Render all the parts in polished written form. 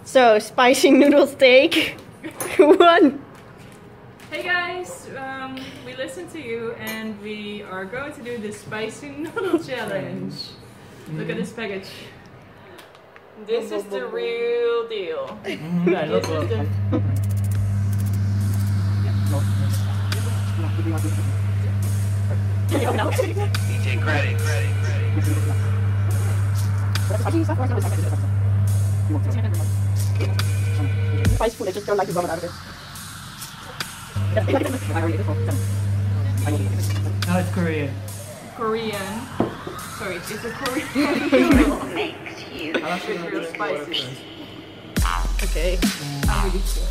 So, spicy noodle steak. Who won? Hey guys, we listened to you and we are going to do the spicy noodle challenge. Look at this package. This is the real deal. This is the... DJ credit. Spicy food, I just don't like the vomit out of it. No, it's Korean. Korean. Sorry, it's a Korean Makes you. It's real spicy. Okay. I'm really sure.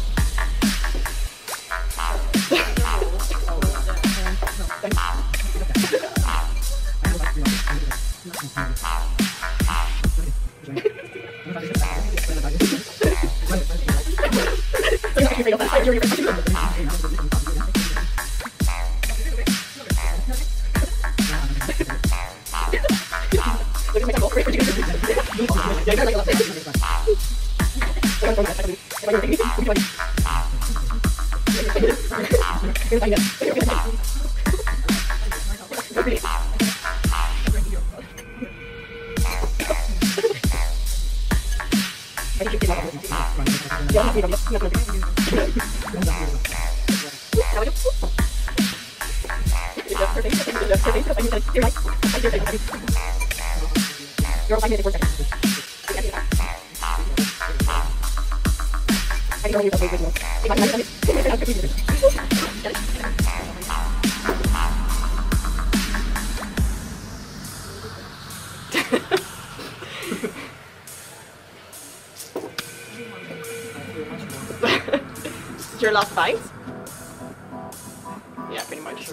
Is your last bite? Yeah, pretty much.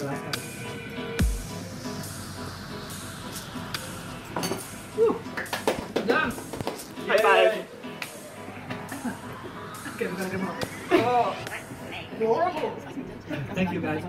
Whew. Done. High five. Okay, we're gonna get more. Oh, horrible. Thank you guys.